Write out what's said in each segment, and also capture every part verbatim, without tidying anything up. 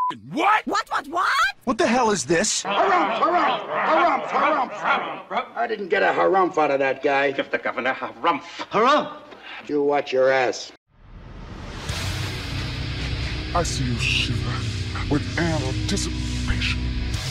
What? What, what, what? What the hell is this? Harumph, harumph, harumph, harumph. I didn't get a harumph out of that guy. Give the governor harumph. Harumph? You watch your ass. I see you shiver with anticipation.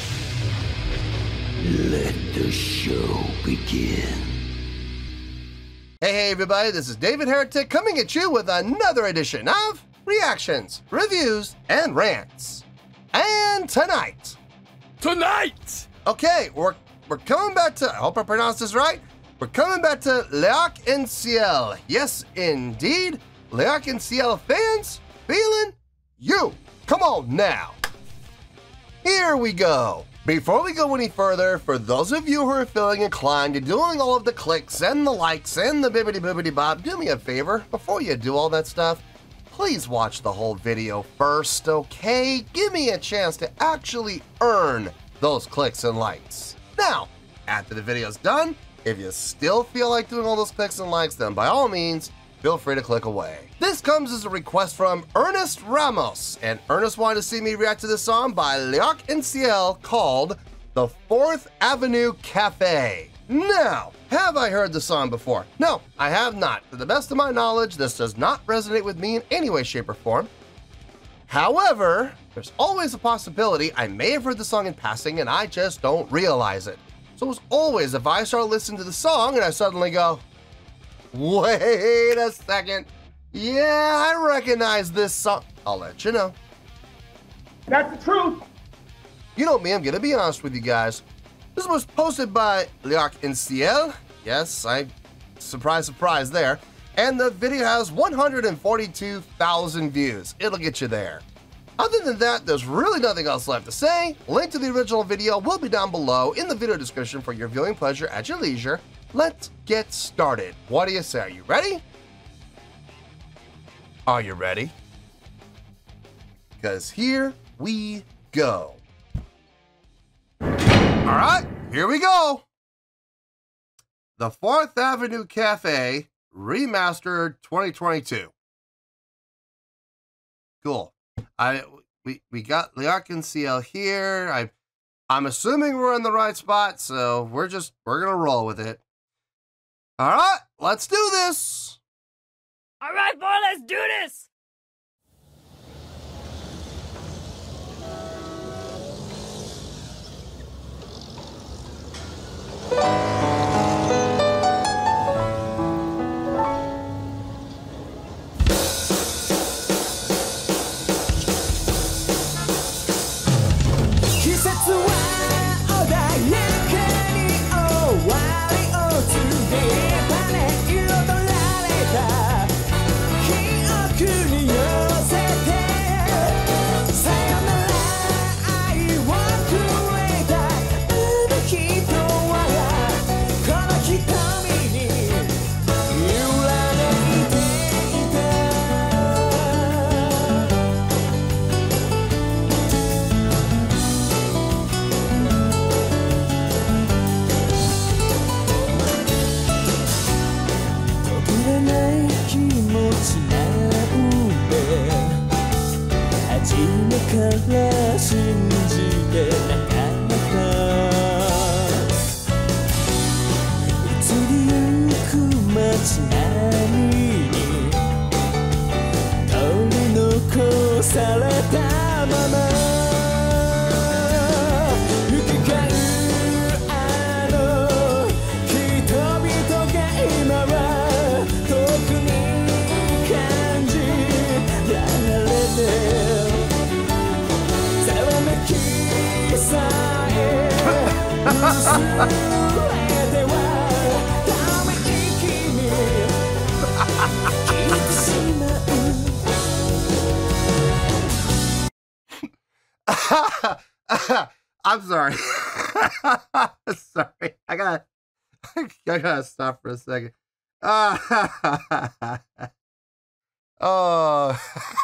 Let the show begin. Hey, hey, everybody, this is David Heretic coming at you with another edition of Reactions, Reviews, and Rants. And tonight... Tonight! Okay, we're, we're coming back to... I hope I pronounced this right. We're coming back to L'Arc en Ciel. Yes, indeed. L'Arc en Ciel fans, feeling you. Come on now. Here we go. Before we go any further, for those of you who are feeling inclined to doing all of the clicks and the likes and the bibbity bibbity bob, do me a favor, before you do all that stuff, please watch the whole video first, okay? Give me a chance to actually earn those clicks and likes. Now, after the video's done, if you still feel like doing all those clicks and likes, then by all means, feel free to click away. This comes as a request from Ernest Ramos, and Ernest wanted to see me react to this song by L'Arc en Ciel called The Fourth Avenue Café. Now, have I heard the song before? No, I have not. To the best of my knowledge, this does not resonate with me in any way, shape, or form. However, there's always a possibility I may have heard the song in passing and I just don't realize it. So as always, if I start listening to the song and I suddenly go, wait a second, yeah, I recognize this song, I'll let you know. That's the truth. You know me, I'm gonna be honest with you guys. This was posted by L'Arc en Ciel. Yes, I, surprise, surprise there. And the video has one hundred forty-two thousand views. It'll get you there. Other than that, there's really nothing else left to say. Link to the original video will be down below in the video description for your viewing pleasure at your leisure. Let's get started. What do you say? Are you ready? Are you ready? Because here we go. All right, here we go. The Fourth Avenue Café Remastered twenty twenty-two. Cool. I we we got L'Arc en Ciel here. I I'm assuming we're in the right spot, so we're just we're gonna roll with it. All right, let's do this. All right, boy, let's do this. I'm sorry. Sorry. I gotta, I gotta stop for a second. Uh, oh.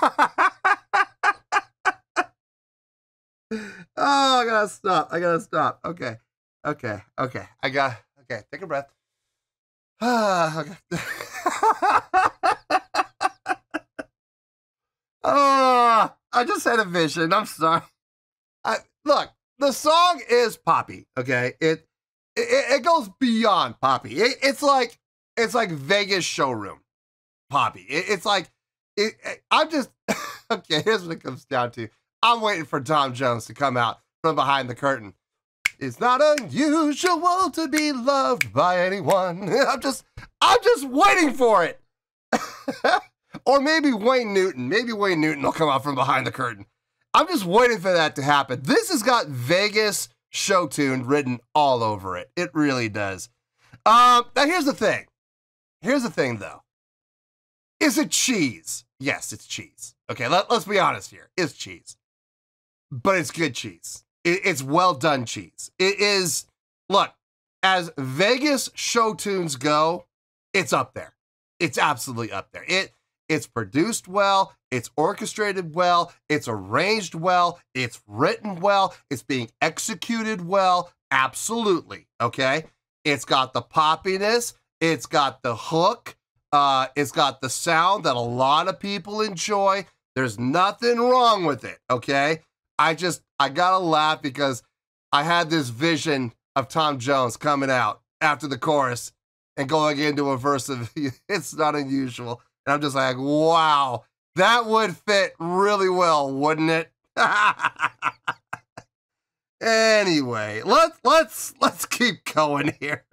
Oh, I gotta stop. I gotta stop. Okay. Okay. Okay. I got, okay. Take a breath. Ah, okay. Oh, I just had a vision. I'm sorry. I, look, the song is poppy. Okay, it it, it goes beyond poppy. It, it's like it's like Vegas showroom poppy. It, it's like it, it, I'm just okay. Here's what it comes down to. I'm waiting for Tom Jones to come out from behind the curtain. It's not unusual to be loved by anyone. I'm just, I'm just waiting for it. Or maybe Wayne Newton. Maybe Wayne Newton will come out from behind the curtain. I'm just waiting for that to happen. This has got Vegas show tune written all over it. It really does. Um, now here's the thing. Here's the thing, though. Is it cheese? Yes, it's cheese. Okay, let, let's be honest here. It's cheese. But it's good cheese. It, it's well done cheese. It is, look, as Vegas show tunes go, it's up there. It's absolutely up there. It It's produced well. It's orchestrated well. It's arranged well. It's written well. It's being executed well. Absolutely. Okay? It's got the poppiness. It's got the hook. Uh, it's got the sound that a lot of people enjoy. There's nothing wrong with it. Okay? I just, I gotta laugh because I had this vision of Tom Jones coming out after the chorus and going into a verse of, it's not unusual. And I'm just like, wow, that would fit really well, wouldn't it? Anyway, let's, let's, let's keep going here.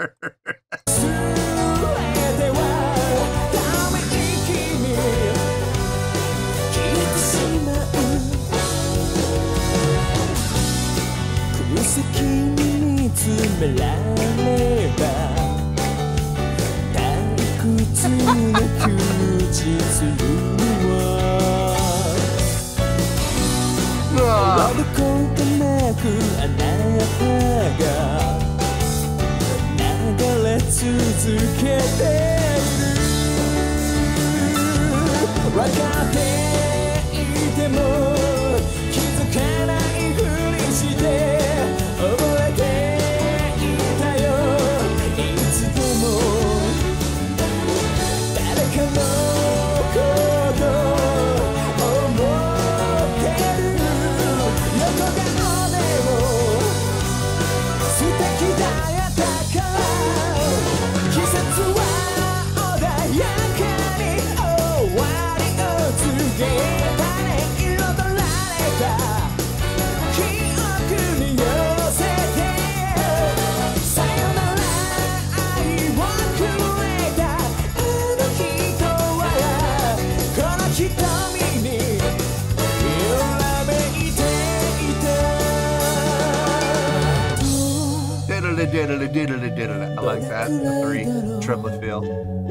I like that. The three triplet feel.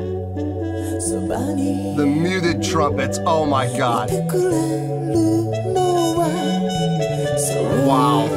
The muted trumpets. Oh my God. Wow.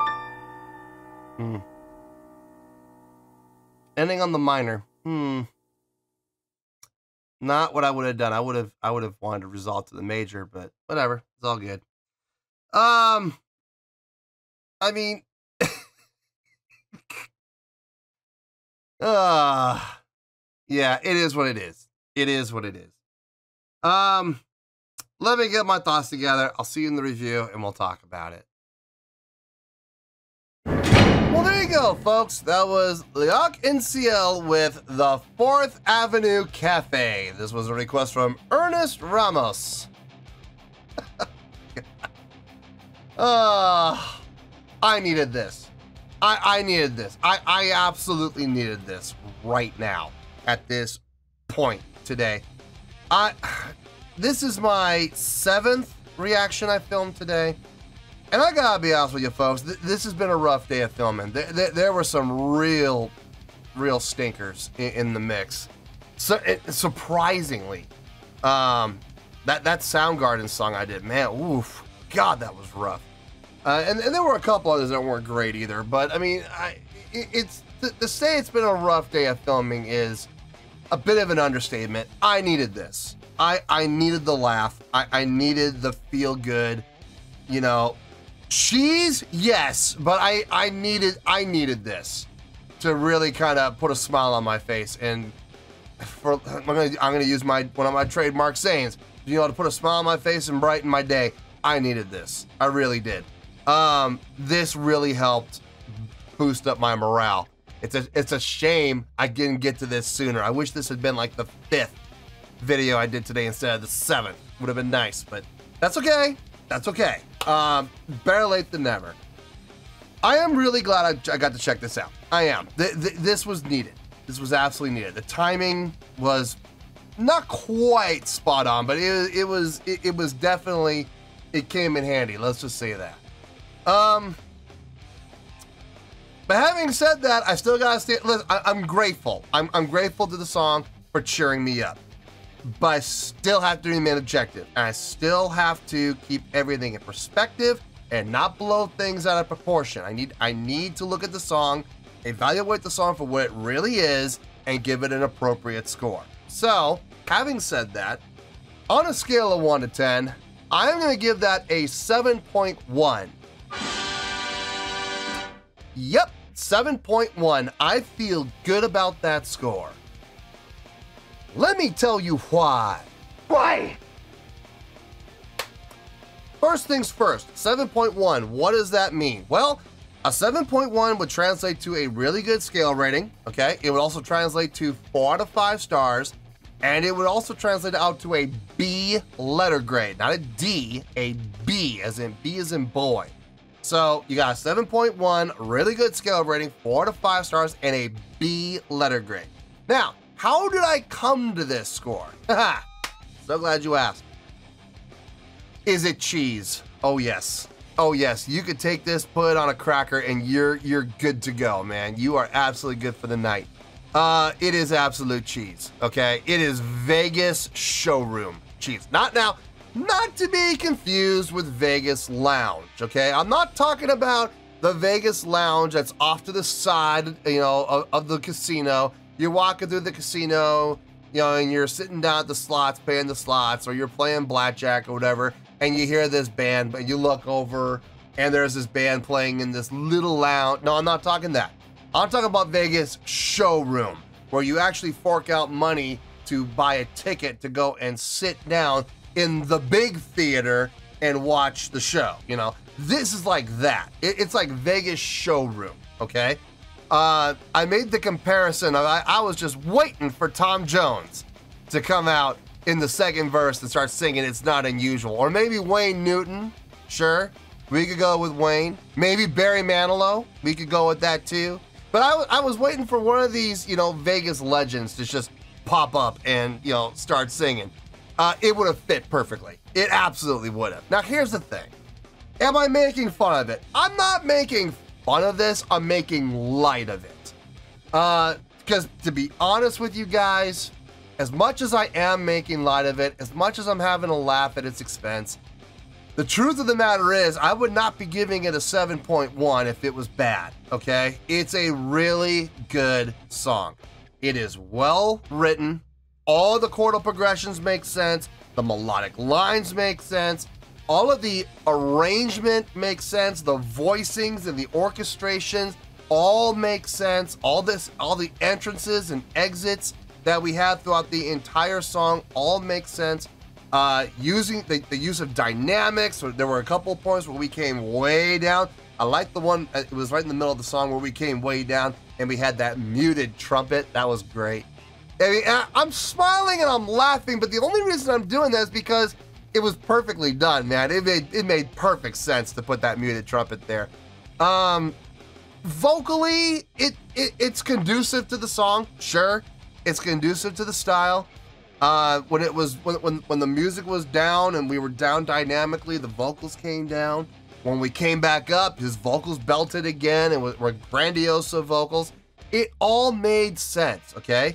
Ending on the minor. Hmm. Not what I would have done. I would have I would have wanted to resolve to the major, but whatever. It's all good. Um I mean uh yeah, it is what it is. It is what it is. Um let me get my thoughts together. I'll see you in the review and we'll talk about it. Well, there you go, folks. That was Leok N C L with the Fourth Avenue Café. This was a request from Ernest Ramos. uh, I needed this. I, I needed this. I, I absolutely needed this right now at this point today. I this is my seventh reaction I filmed today. And I gotta be honest with you folks, th this has been a rough day of filming. Th th there were some real, real stinkers in, in the mix. So it, surprisingly, um, that, that Soundgarden song I did, man, oof, God, that was rough. Uh, and, and there were a couple others that weren't great either, but I mean, I, it, it's, to, to say it's been a rough day of filming is a bit of an understatement. I needed this. I, I needed the laugh. I, I needed the feel good, you know. Cheese, yes, but I, I needed I needed this to really kind of put a smile on my face, and for I'm gonna I'm gonna use my one of my trademark sayings, you know, to put a smile on my face and brighten my day. I needed this, I really did. Um, this really helped boost up my morale. It's a it's a shame I didn't get to this sooner. I wish this had been like the fifth video I did today instead of the seventh. Would have been nice, but that's okay. That's okay. Um, better late than never. I am really glad I, I got to check this out. I am. Th th this was needed. This was absolutely needed. The timing was not quite spot on, but it, it was it, it was definitely, it came in handy. Let's just say that. Um, but having said that, I still gotta stay. Listen, I, I'm grateful. I'm I'm grateful to the song for cheering me up. But I still have to remain objective, and I still have to keep everything in perspective and not blow things out of proportion. I need I need to look at the song, evaluate the song for what it really is, and give it an appropriate score. So, having said that, on a scale of one to ten, I'm going to give that a seven point one. Yep, seven point one. I feel good about that score. Let me tell you why. Why? First things first, seven point one, what does that mean? Well, a seven point one would translate to a really good scale rating, okay? It would also translate to four out of five stars, and it would also translate out to a B letter grade, not a D, a B, as in B as in boy. So you got a seven point one, really good scale rating, four out of five stars, and a B letter grade. Now, how did I come to this score? Haha, so glad you asked. Is it cheese? Oh yes. Oh yes, you could take this, put it on a cracker, and you're you're good to go, man. You are absolutely good for the night. Uh, it is absolute cheese, okay? It is Vegas showroom cheese. Not now, not to be confused with Vegas lounge, okay? I'm not talking about the Vegas lounge that's off to the side, you know, of, of the casino. You're walking through the casino, you know, and you're sitting down at the slots, paying the slots, or you're playing blackjack or whatever, and you hear this band, but you look over, and there's this band playing in this little lounge. No, I'm not talking that. I'm talking about Vegas showroom, where you actually fork out money to buy a ticket to go and sit down in the big theater and watch the show, you know? This is like that. It, it's like Vegas showroom, okay? Uh, I made the comparison of I, I was just waiting for Tom Jones to come out in the second verse and start singing It's Not Unusual. Or maybe Wayne Newton, sure, we could go with Wayne. Maybe Barry Manilow, we could go with that too. But I, I was waiting for one of these, you know, Vegas legends to just pop up and, you know, start singing. Uh, it would have fit perfectly. It absolutely would have. Now here's the thing. Am I making fun of it? I'm not making fun of this, I'm making light of it. Uh, because to be honest with you guys, as much as I am making light of it, as much as I'm having a laugh at its expense, the truth of the matter is I would not be giving it a seven point one if it was bad, okay? It's a really good song. It is well written. all the chordal progressions make sense. The melodic lines make sense. All of the arrangement makes sense. The voicings and the orchestrations all make sense. All this, all the entrances and exits that we had throughout the entire song all make sense. Uh, using the, the use of dynamics, there were a couple of points where we came way down. I like the one, it was right in the middle of the song where we came way down and we had that muted trumpet. That was great. I mean, I'm smiling and I'm laughing, but the only reason I'm doing that is because it was perfectly done, man. It made it made perfect sense to put that muted trumpet there. Um, vocally, it, it it's conducive to the song, sure. It's conducive to the style. Uh, when it was when, when when the music was down and we were down dynamically, the vocals came down. When we came back up, his vocals belted again and were grandiose vocals. It all made sense, okay?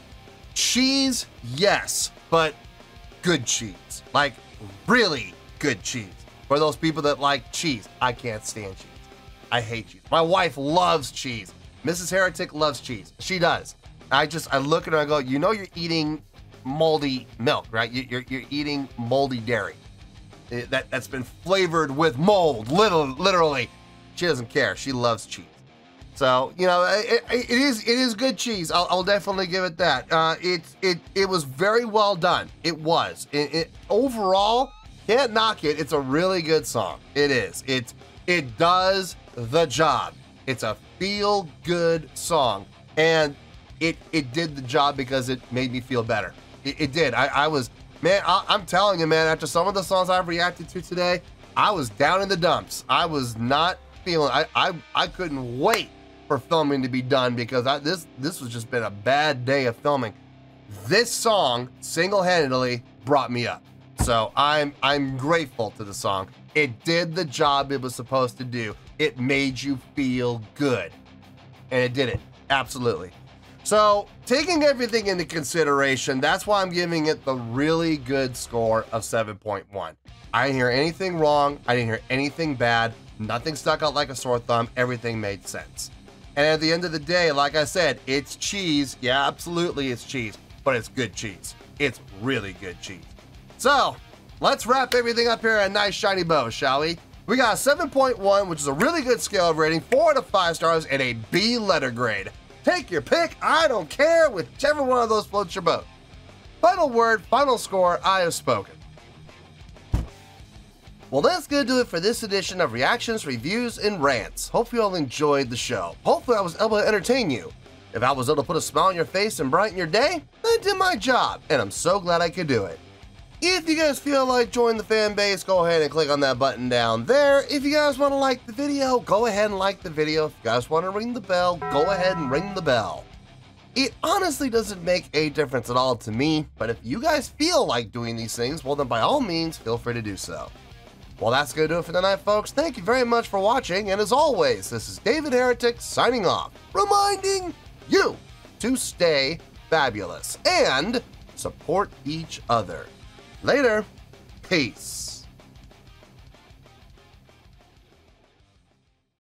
Cheese, yes, but good cheese. Like, really good cheese. For those people that like cheese, I can't stand cheese. I hate cheese. My wife loves cheese. Missus Heretic loves cheese. She does. I just, I look at her and I go, you know you're eating moldy milk, right? You're, you're eating moldy dairy. That, that's been flavored with mold, literally, literally. She doesn't care. She loves cheese. So, you know, it, it is it is good cheese. I'll, I'll definitely give it that. Uh, it, it, it was very well done. It was. It, it, overall, can't knock it. It's a really good song. It is. It, it does the job. It's a feel-good song. And it, it did the job because it made me feel better. It, it did. I, I was... Man, I, I'm telling you, man, after some of the songs I've reacted to today, I was down in the dumps. I was not feeling, I I, I couldn't wait for filming to be done because I, this this was just been a bad day of filming. This song single-handedly brought me up. So I'm I'm grateful to the song. It did the job it was supposed to do. It made you feel good. And it did it, absolutely. So, taking everything into consideration, that's why I'm giving it the really good score of seven point one. I didn't hear anything wrong. I didn't hear anything bad. Nothing stuck out like a sore thumb. Everything made sense. And at the end of the day, like I said, it's cheese. Yeah, absolutely it's cheese, but it's good cheese. It's really good cheese. So, let's wrap everything up here in a nice shiny bow, shall we? We got a seven point one, which is a really good scale of rating, four out of five stars, and a B letter grade. Take your pick, I don't care, whichever one of those floats your boat. Final word, final score, I have spoken. Well, that's gonna do it for this edition of Reactions, Reviews, and Rants. Hope you all enjoyed the show. Hopefully I was able to entertain you. If I was able to put a smile on your face and brighten your day, I did my job, and I'm so glad I could do it. If you guys feel like joining the fan base, go ahead and click on that button down there. If you guys want to like the video, go ahead and like the video. If you guys want to ring the bell, go ahead and ring the bell. It honestly doesn't make a difference at all to me, but if you guys feel like doing these things, well then by all means, feel free to do so. Well, that's going to do it for tonight, folks. Thank you very much for watching, and as always, this is David Heretic signing off, reminding you to stay fabulous and support each other. Later. Peace.